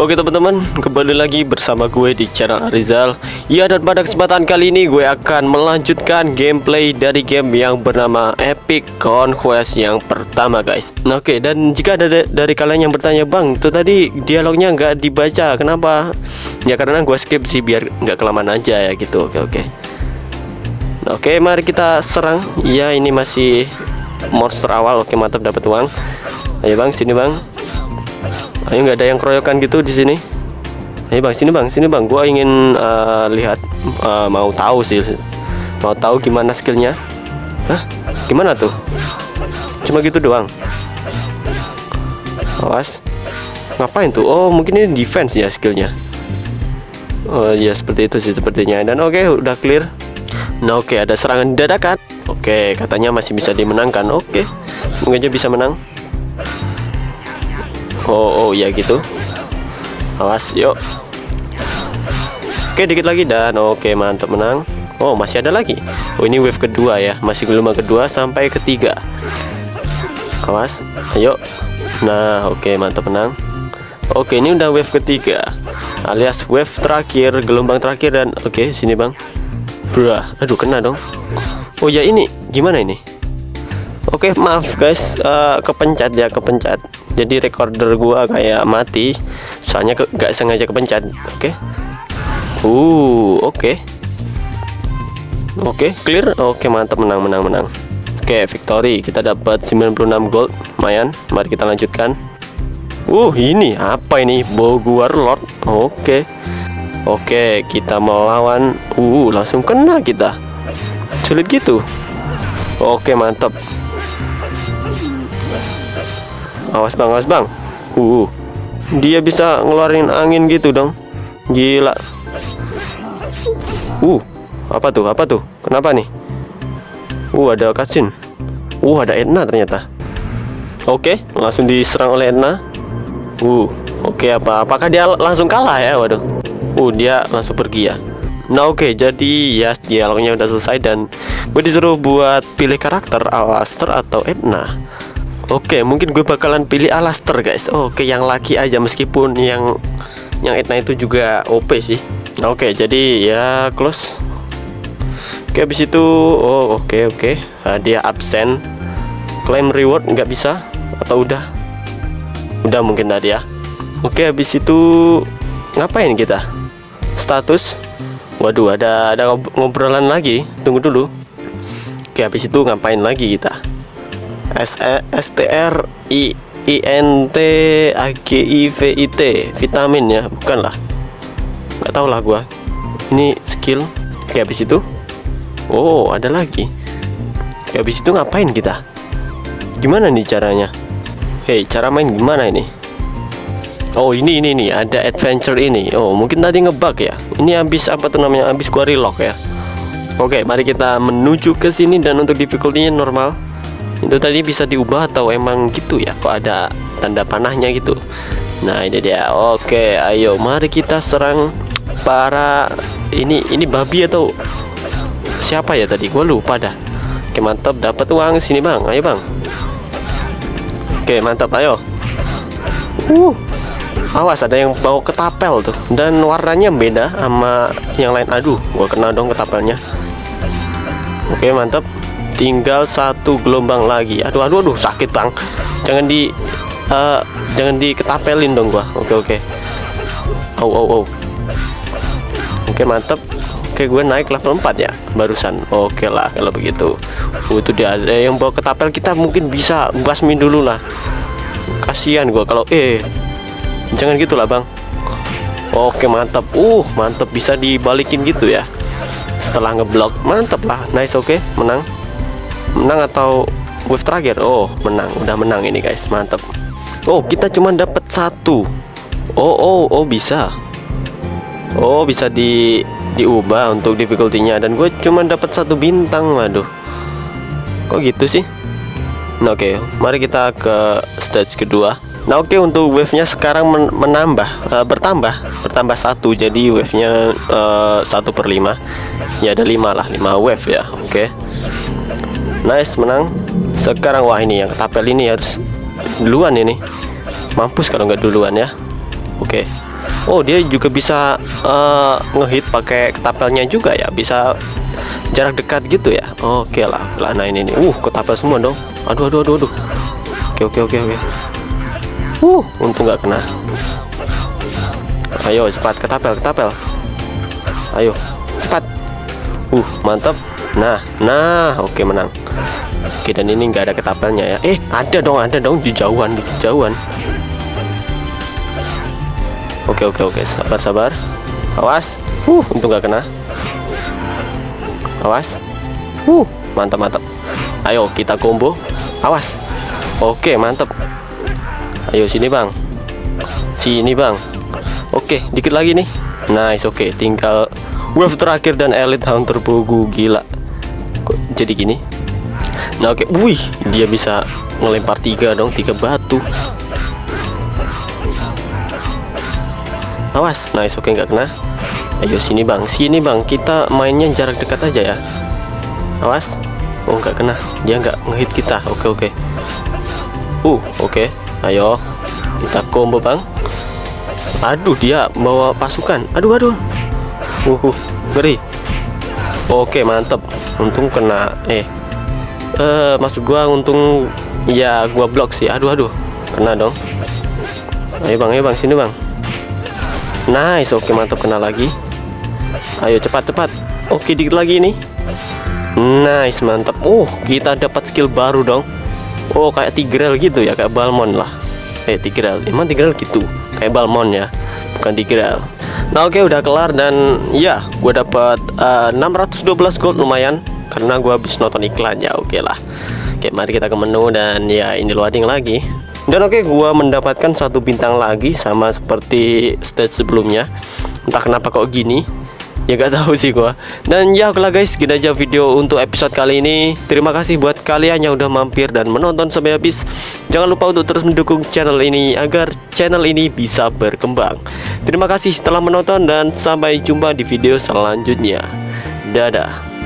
Oke teman-teman, kembali lagi bersama gue di channel Arizal. Ya, dan pada kesempatan kali ini gue akan melanjutkan gameplay dari game yang bernama Epic Conquest yang pertama, guys. Oke, dan jika ada dari kalian yang bertanya, Bang, itu tadi dialognya nggak dibaca, kenapa? Ya karena gue skip sih, biar nggak kelamaan aja ya gitu. Oke, mari kita serang. Ya, ini masih monster awal. Oke, mantap, dapat uang. Ayo bang, sini bang. Ayo, nggak ada yang keroyokan gitu di sini. Ayo bang, sini bang. Gua ingin lihat, mau tahu gimana skillnya. Hah? Gimana tuh? Cuma gitu doang. Awas. Ngapain tuh? Oh, mungkin ini defense ya skillnya. Oh ya, seperti itu sih sepertinya. Dan oke, udah clear. Nah oke, ada serangan dadakan. Oke, katanya masih bisa dimenangkan. Oke, mungkin aja bisa menang. Oh ya gitu. Awas, yuk. Oke, dikit lagi dan oke, mantap, menang. Oh, masih ada lagi. Oh, ini wave kedua ya. Masih gelombang kedua sampai ketiga. Awas, ayo. Nah, oke, mantap, menang. Oke, ini udah wave ketiga, alias wave terakhir, gelombang terakhir. Dan oke, sini bang. Brah, aduh, kena dong. Oh ya, ini gimana ini? Oke, maaf guys, kepencet. Jadi recorder gua kayak mati, soalnya gak sengaja kepencet. Oke. Oke, clear. Oke, mantap, menang. Oke, victory. Kita dapat 96 gold, lumayan. Mari kita lanjutkan. Ini apa ini? Boguar Lord. Oke, kita melawan. Langsung kena kita. Sulit gitu. Oke, mantap. Awas bang. Dia bisa ngeluarin angin gitu dong. Gila. Apa tuh? Kenapa nih? Ada cutscene. Ada Edna ternyata. Oke, langsung diserang oleh Edna. Oke, apakah dia langsung kalah ya? Waduh. Dia langsung pergi ya. Nah oke, jadi ya dialognya udah selesai dan gue disuruh buat pilih karakter Alastair atau Edna. Oke, mungkin gue bakalan pilih Alastair, guys. Oke, yang laki aja, meskipun yang Edna itu juga OP sih. Oke, jadi ya close. Oke, habis itu oke. Dia absen. Claim reward nggak bisa atau udah mungkin tadi ya. Oke, habis itu ngapain kita? Status. Waduh, ada ngobrolan lagi. Tunggu dulu. Oke, habis itu ngapain lagi kita? STRINTAGIVIT, vitamin ya, bukan lah, nggak tahu lah gua. Ini skill. Oke, habis itu ada lagi. Oke, habis itu ngapain kita? Gimana nih caranya? Cara main gimana ini? Ini ada adventure ini. Mungkin tadi ngebug ya. Ini habis apa tuh namanya? Habis gua relock ya. Oke, mari kita menuju ke sini dan untuk difficulty-nya normal. Itu tadi bisa diubah atau emang gitu ya? Kok ada tanda panahnya gitu? Nah, ini dia. Oke, ayo mari kita serang para ini babi atau siapa ya tadi? Gua lupa dah. Oke, mantap, dapat uang. Sini bang, ayo bang. Oke, mantap, ayo. Awas, ada yang bawa ketapel tuh, dan warnanya beda sama yang lain. Aduh, gua kena dong ketapelnya. Oke, mantap. Tinggal satu gelombang lagi. Aduh, sakit bang. Jangan diketapelin dong gua. Oke. Oke, mantap. Oke, gue naik level 4 ya barusan. Oke lah kalau begitu. Itu dia, ada yang bawa ketapel, kita mungkin bisa basmi dulu lah. Kasihan gua kalau jangan gitulah bang. Oke, mantap. Mantap, bisa dibalikin gitu ya setelah ngeblok. Mantap lah, nice. Oke, menang atau wave terakhir? Menang, udah menang ini guys, mantap. Kita cuma dapat satu. Bisa diubah untuk difficulty-nya, dan gue cuma dapat satu bintang. Waduh, kok gitu sih? Nah oke, mari kita ke stage kedua. Nah oke, untuk wave-nya sekarang bertambah satu, jadi wave-nya 1/5 ya, ada 5 wave ya. Oke, nice, menang. Sekarang wah, ini yang ketapel ini harus duluan ini. Mampus kalau nggak duluan ya. Oke, Oh, dia juga bisa ngehit pakai ketapelnya juga ya, bisa jarak dekat gitu ya. Oke lah. Nah ini nih, ketapel semua dong. Aduh. Oke. Untung nggak kena. Ayo cepat, ketapel. Ayo cepat. Mantap. Nah, oke, menang. Oke, dan ini nggak ada ketapelnya ya. Ada dong di jauhan. Oke, sabar. Awas. Untung nggak kena. Awas. Mantap. Ayo kita combo. Awas. Oke, mantap. Ayo sini bang. Oke, dikit lagi nih. Nice. Oke, tinggal wave terakhir dan Elite Hunter Pogu. Gila, kok jadi gini? Nah oke, dia bisa ngelempar 3 batu. Awas. Nice. Oke, nggak kena. Ayo sini bang, kita mainnya jarak dekat aja ya. Awas. Nggak kena, dia nggak ngehit kita. Oke. Oke, ayo kita combo bang. Aduh, dia bawa pasukan. Aduh. Ngeri. Oke, mantep. Untung kena. Maksud gua untung ya, gua blok sih. Aduh. Kena dong. Ayo bang, sini bang. Nice. Oke, mantap, kena lagi. Ayo cepat. Oke, dikit lagi nih. Nice, mantap. Kita dapat skill baru dong. Kayak Tigreal gitu ya, kayak Balmond lah. Tigreal. Emang Tigreal gitu? Kayak Balmond ya, bukan Tigreal. Nah oke, udah kelar dan ya, gue dapat 612 gold, lumayan karena gue habis nonton iklannya. Oke lah. Oke, mari kita ke menu dan ya, ini loading lagi. Dan oke, gue mendapatkan 1 bintang lagi sama seperti stage sebelumnya. Entah kenapa kok gini. Ya gak tahu sih gua. Dan ya oke lah guys, gini aja video untuk episode kali ini. Terima kasih buat kalian yang udah mampir dan menonton sampai habis. Jangan lupa untuk terus mendukung channel ini agar channel ini bisa berkembang. Terima kasih telah menonton dan sampai jumpa di video selanjutnya. Dadah.